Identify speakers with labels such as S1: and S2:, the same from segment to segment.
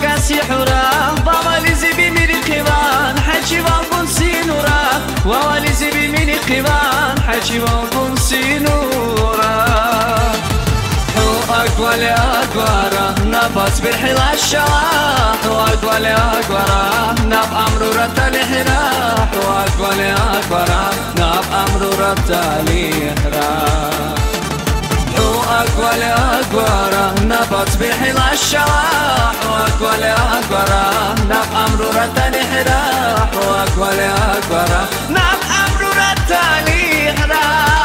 S1: كاسي حورا بابالي زبي من القبان حجي بابون سينورا ووالي زبي من القبان حجي بابون سينورا أقوالي أقوارا نبات بالحلا الشواح وأقوالي أقوارا نب أمرورة الحراح وأقوالي أقوارا نب أمرورة الحراح وأقوالي أقوارا نبات بالحلا الشواح وأقوالي أقوارا نب أمرورة الحراح وأقوالي أقوارا نب أمرورة الحراح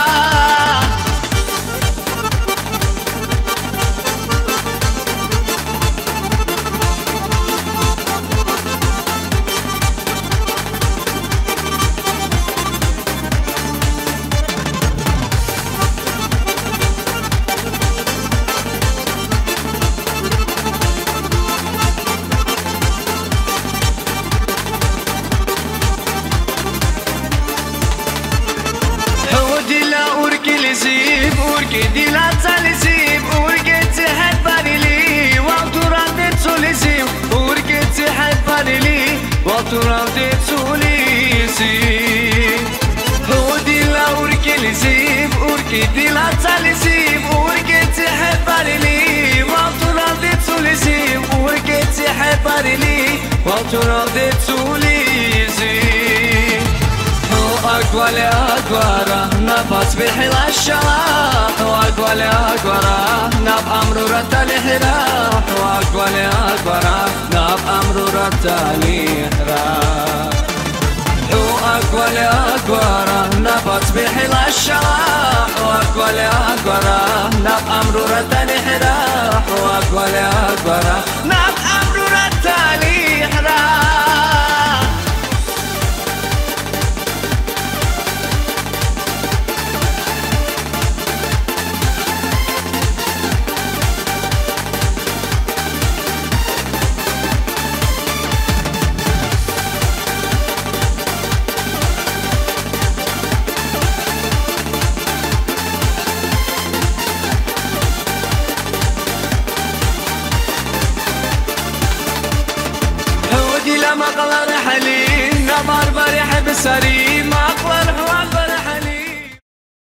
S1: زيب ورقي دي لا تالزيب ورقي تحبني لي وطراد تولزيب ورقي تحبني لي وطراد تولزيب ودي لا ورقي لزيب ورقي دي لا تالزيب ورقي تحبني لي وطراد تولزيب ورقي تحبني لي وطراد تولزيب أقوالي أقوارا نبات بالحلا الشواح وأقوالي أقوارا نب أمرورة الحراح وأقوالي أقوارا نب أمرورة الحراح وأقوالي أقوارا نبات بالحلا الشواح وأقوالي أقوارا نب أمرورة الحراح وأقوالي أقوارا نب أمرورة الحراح ما قال رحلي نبار بريح بسري